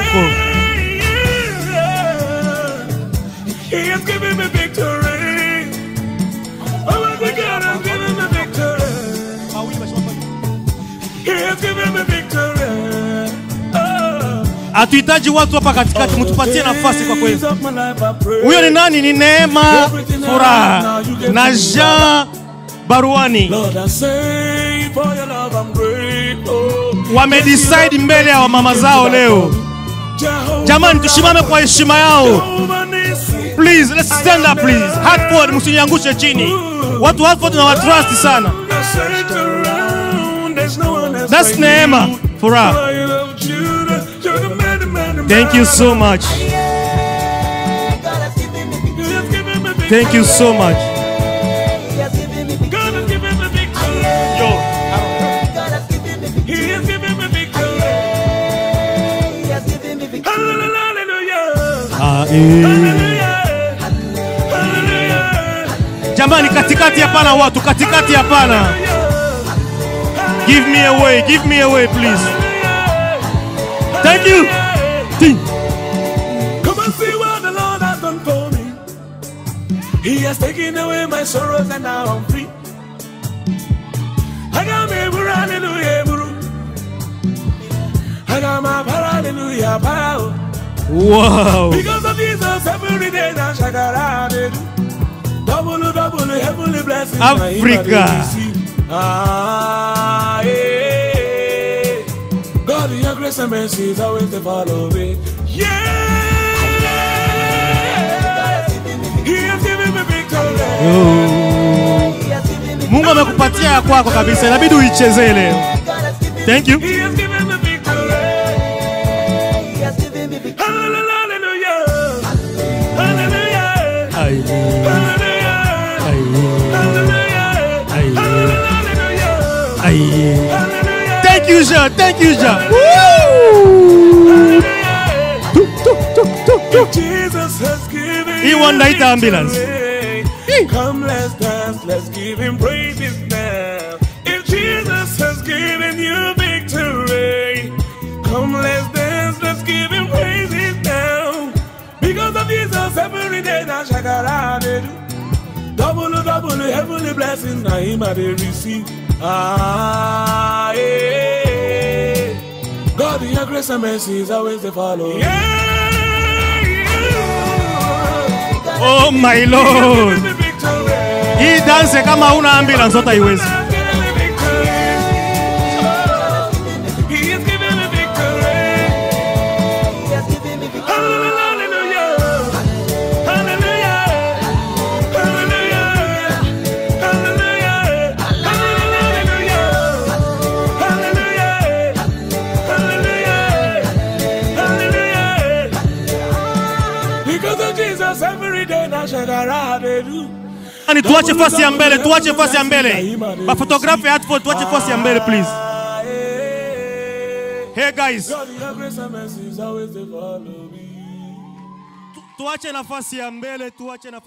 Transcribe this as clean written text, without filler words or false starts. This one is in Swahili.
yako. He has given me victory. Oh my God, has given me victory. He has given me victory. Hatuhitaji watu hapa katikati, mtupatie nafasi kwa kweli. Huyo ni nani? Ni Neema Furaha na Jean Baruani. Wamedecide mbele ya mama zao leo. Jamani, tushimame kwa heshima yao. Please, let's stand up please. Hartford, msiniangushe chini. Watu Hartford na watrust sana. That's Neema Furaha. Thank you so much. Thank you so much. Yo. Jamani, katikati hapana watu, katikati hapana. Give me away please. Thank you. Come and see what the Lord has done for me. He has taken away my sorrows and now I'm free. I got me hallelujah, I got my hallelujah power. Wow. Because of Jesus, every day I shakara. Double heavenly blessings. Africa. Yeah. God, your grace and mercy is always to follow me. Yeah. He has given me victory. Mungu amekupatia ya kwako kabisa, inabidi uichezee leo. Thank you. He has given me victory. Hallelujah. Hallelujah. Hallelujah. Thank you, Jean. Thank you, Jean. Jesus has given He won the ambulance. Come, let's dance, let's give him praises now. If Jesus has given you victory, come, let's dance, let's give him praises now. Because of Jesus, every day I shakara. Double heavenly blessings, now him I receive. Yeah. God, your grace and mercy is always to follow. Yeah. Oh my Lord. Hii dance kama una ambulance hata iwezi. Ani tuache fasi ya mbele, tuache fasi ya mbele. Ba photography Hartford, tuache fasi ya mbele please. Hey guys. Tuache nafasi ya mbele, tuache nafasi